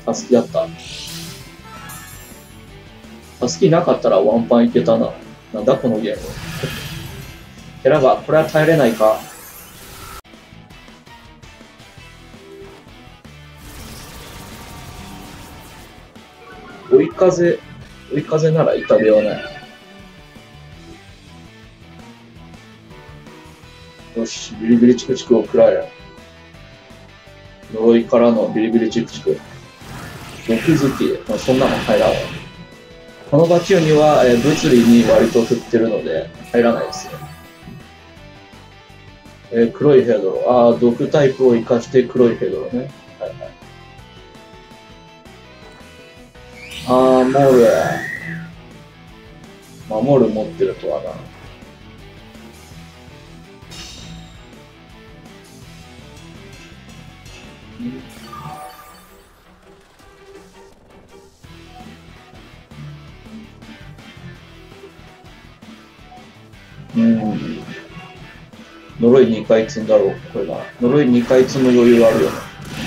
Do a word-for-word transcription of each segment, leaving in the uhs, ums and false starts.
タスキやった。タスキなかったらワンパンいけたな。なんだこのゲーム。ヘラバ、これは耐えれないか。追い風、追い風なら痛手はない。よし、ビリビリチクチクを食らえ。呪いからのビリビリチクチク。毒好き、まあ、そんなの入らない。このバチューには、えー、物理に割と振ってるので入らないですね。えー、黒いヘドロ。ああ、毒タイプを生かして黒いヘドロね。はいはい。ああ、モル。守る持ってるとはな。うん。呪いにかい積んだろう、これな。呪いにかい積む余裕あるよね。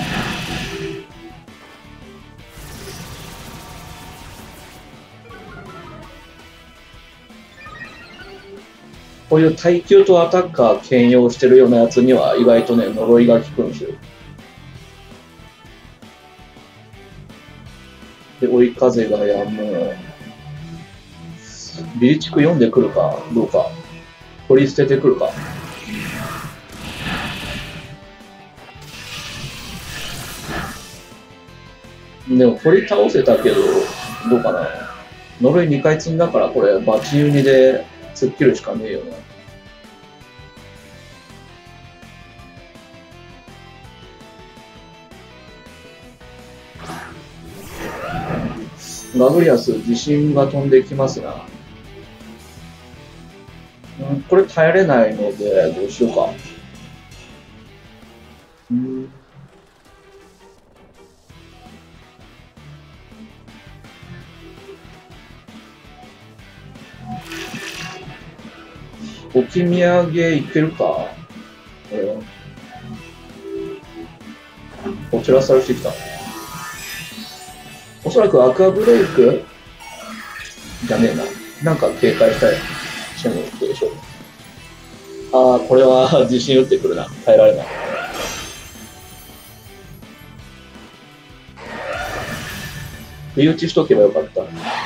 こういう耐久とアタッカー兼用してるようなやつには意外とね、呪いが効くんですよ。で、追い風がやむ。ビリチク読んでくるかどうか。取り捨ててくるか。でも取り倒せたけど、どうかな。呪いにかい積んだからこれバチユニで突っ切るしかねえよな。ガブリアス、地震が飛んできますな。うん、これ耐えれないので、どうしようか。うん、置き土産いけるか。えー、こちらされてきた。おそらくアクアブレイクじゃねえな。なんか警戒したい。チェムってでしょ。ああ、これは自信打ってくるな。耐えられない。不意打ちしとけばよかった。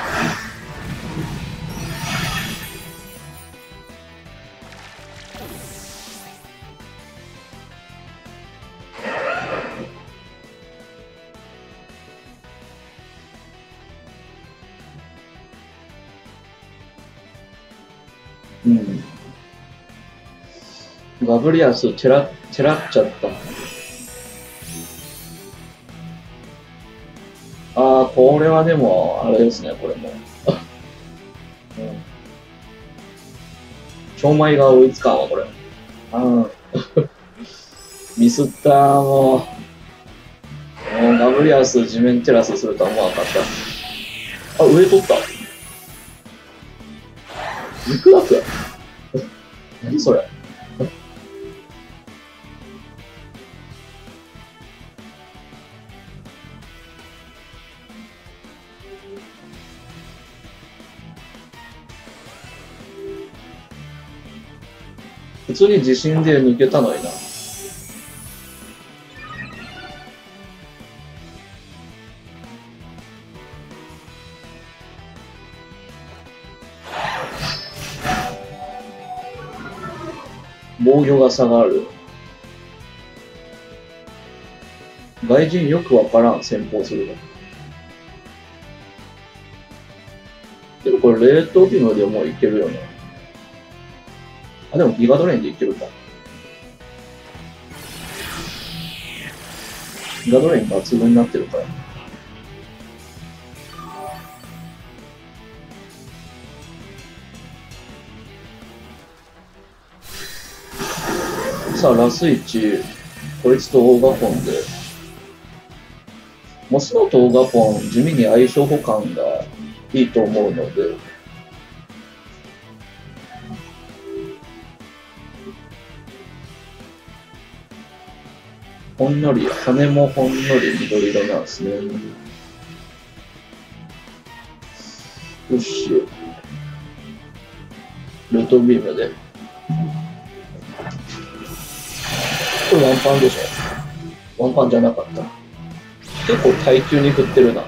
うん。ガブリアス、てら、てらっちゃった。ああ、これはでも、あれですね、これも。うん。超米が追いつかんわ、これ。ああ。ミスった、もう。もうガブリアス、地面テラスするとは思わなかった。あ、上取った。肉楽何それ。普通に自信で抜けたのにな。防御が下がる。外人よくわからん、先行するの。でもこれ、冷凍機能でもういけるよね。あ、でもギガドレインでいけるか。ギガドレイン抜群になってるから。さあ、ラスイチ、こいつとオーガポンで。モスノとオーガポン、地味に相性補完がいいと思うので。 ほんのり、羽もほんのり緑色なんですね。よし。ルートビームで。これワンパンでしょ。ワンパンじゃなかった。結構耐久に振ってるな。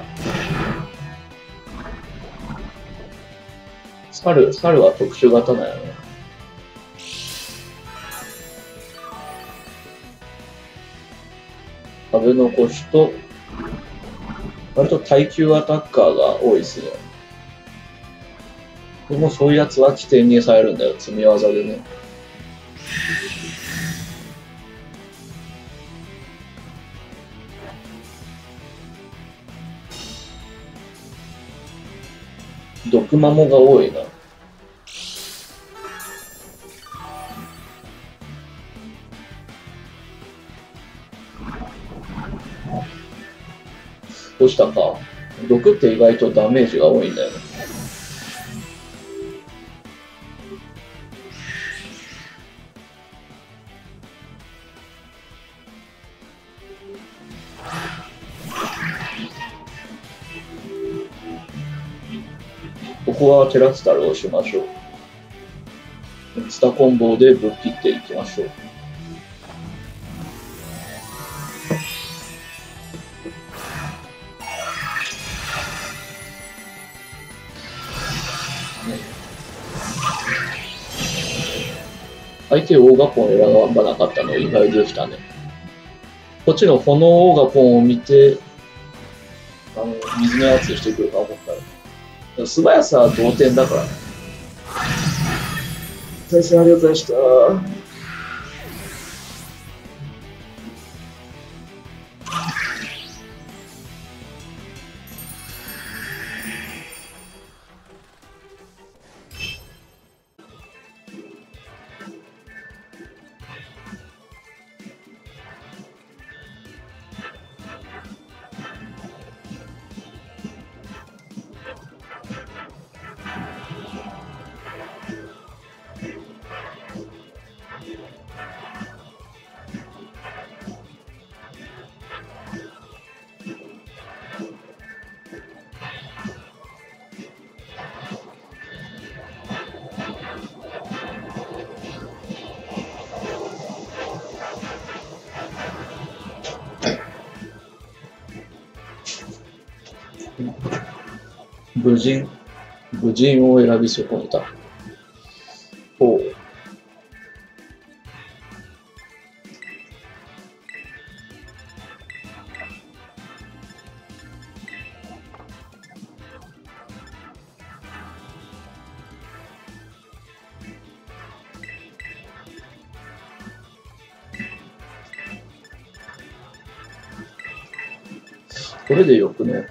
猿、猿は特殊型なんやね。食べ残しと、割と耐久アタッカーが多いですね。でもそういうやつは起点にされるんだよ、積み技でね。毒マモが多いな。どうしたか。毒って意外とダメージが多いんだよね。ここはテラスタルをしましょう。スタコンボでぶっ切っていきましょう。相手オーガポン選ばなかったの意外でしたね。こっちの炎オーガポンを見て、あの水のやつしてくるか思ったら。素早さは同点だからね。先生ありがとうございました。武人、武人を選び損ねた。ほう。これでよくね。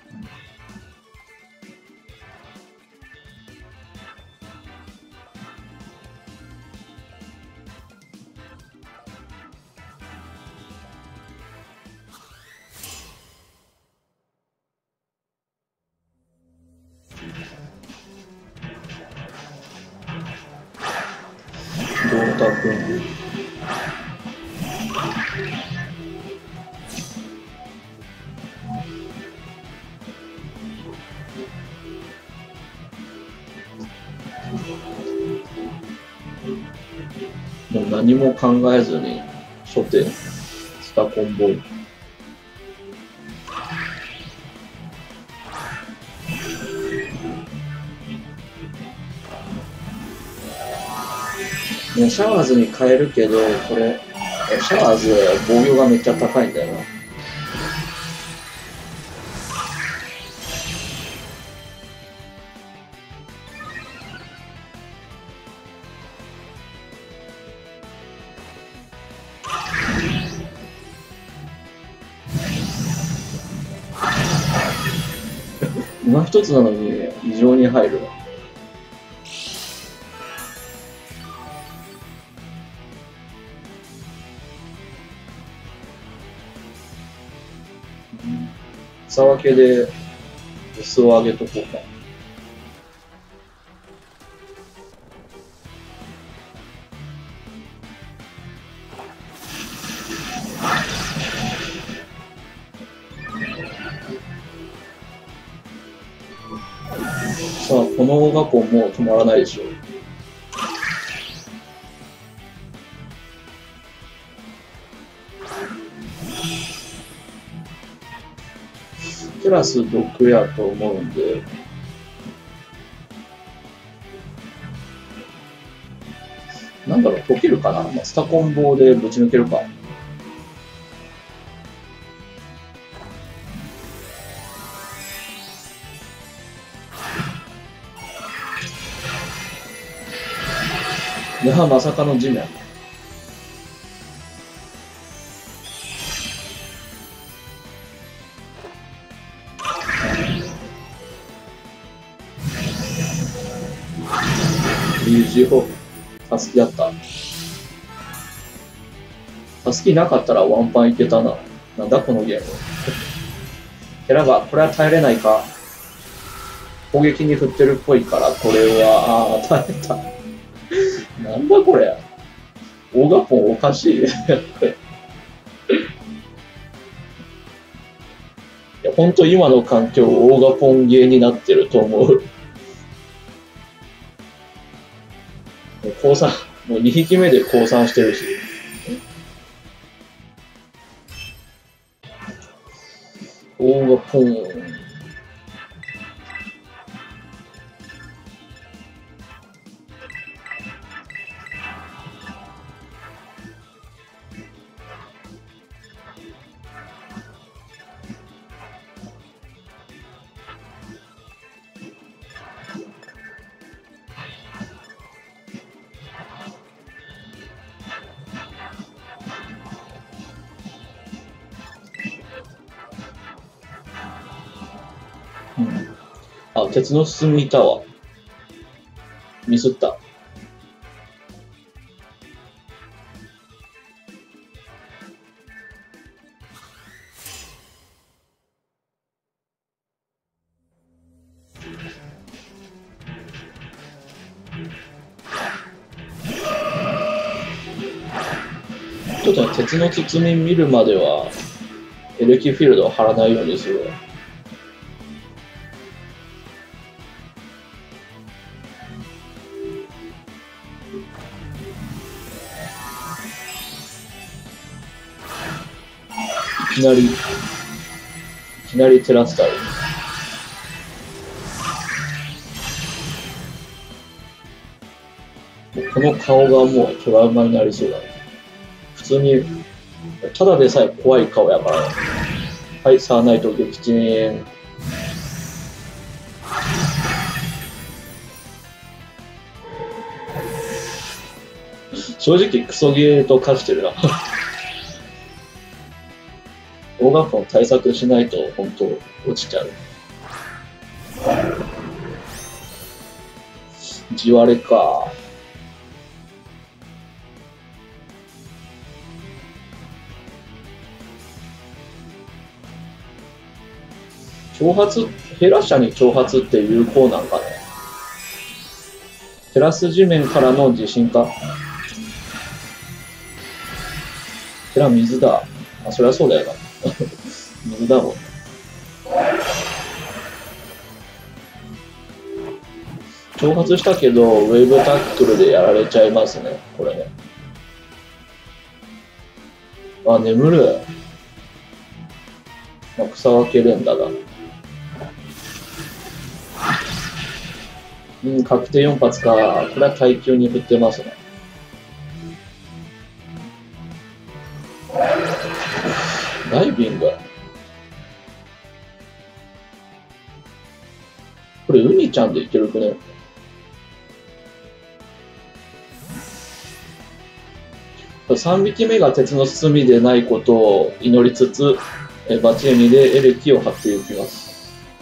どうたくん。もう何も考えずに初手スタコンボイ。ね、シャワーズに変えるけど、これ、シャワーズ防御がめっちゃ高いんだよな。今一つなのに異常に入るわ。草分けでボスを上げとこうか。 さあ、この大ガポンもう止まらないでしょう。テラス毒やと思うんで、なんだろう、解けるかな、まあ、スタコンボでぶち抜けるか。いや、まさかの地面。友人をタスキやった。タスキなかったらワンパンいけたな。なんだこのゲーム。ヘラが、これは耐えれないか。攻撃に振ってるっぽいから、これは、ああ、耐えた。なんだこれ。オーガポンおかしい。いや、ほんと今の環境、オーガポンゲーになってると思う。降参、もうにひきめで降参してるし。オーガポン。うん、あ、鉄の進みいたわ。ミスった。ちょっとね、鉄の包み見るまでは、エレキフィールドを張らないようにするわ。いきなり、いきなりテラスタイル。この顔がもうトラウマになりそうだね。普通に、ただでさえ怖い顔やからね。はい、サーナイト撃沈。正直クソゲーと化してるな。オーガポン対策しないと本当落ちちゃう。地割れか。挑発、ヘラ社に挑発って有効なんかね。テラス地面からの地震か。テラ水だ。あ、そりゃそうだよな。水だもん。挑発したけど、ウェーブタックルでやられちゃいますね、これね。あ、眠る。まあ、草分け連打だ。うん、確定よん発か。これは耐久に振ってますね。ダイビング。これ、ウニちゃんでいけるくね。さんびきめが鉄の包みでないことを祈りつつ、バチエミでエレキを張っていきます。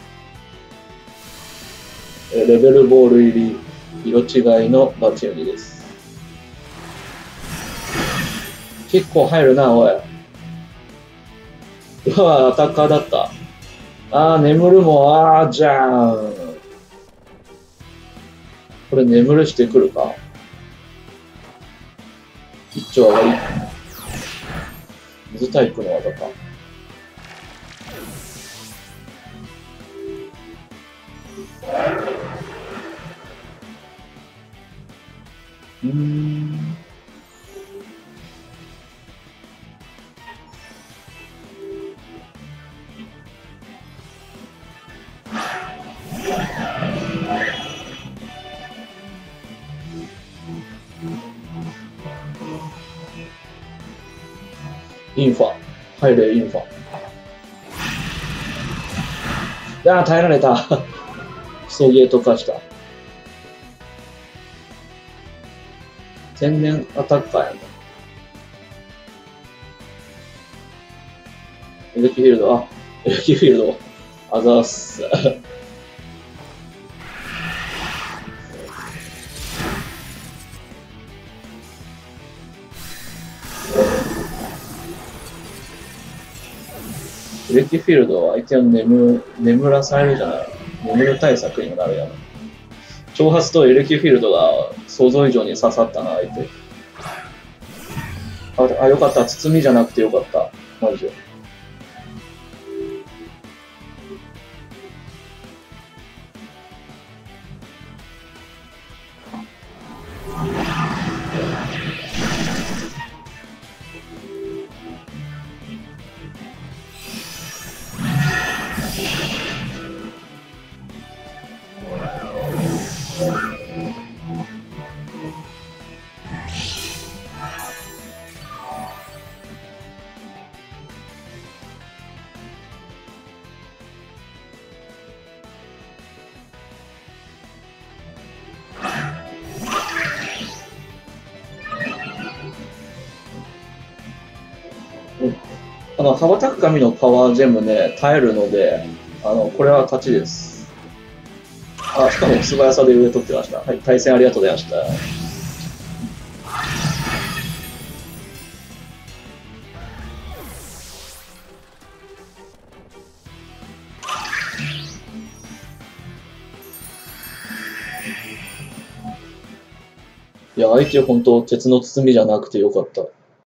レベルボール入り、色違いのバチエミです。結構入るな、おい。うわ、アタッカーだった。あー、眠るも、あーじゃーん。これ眠るしてくるか。一丁上がり。水タイプの技か。 うーん。インファ。入れ、インファ。ああ、耐えられた。クソゲーとかした。天然アタッカーやな。エレキフィールド、あ、エレキフィールド、あざーす。エレキフィールドは相手を眠眠らされるじゃない。眠る対策にもなるやん。挑発とエレキフィールドが想像以上に刺さったな、相手。あ、あよかった。包みじゃなくてよかった。マジで。あの、羽ばたく神のパワー全部ね、耐えるので、あの、これは勝ちです。あ、しかも素早さで上取ってました。はい、対戦ありがとうございました。いや、相手本当、鉄の包みじゃなくてよかった。